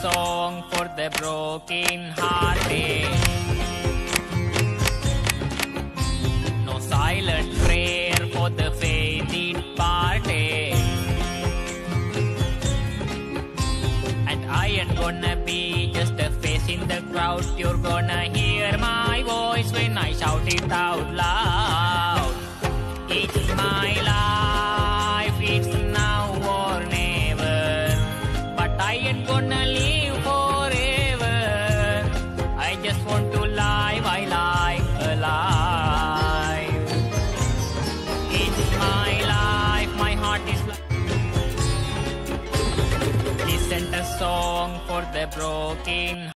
song for the broken hearted. No silent prayer for the fainted parted. And I ain't gonna be just a face in the crowd. You're gonna hear my voice when I shout it out loud. It's my life, it's now or never. But I ain't gonna live forever. I just want to live, I like alive. It's my life, my heart is like. Listen to song for the broken.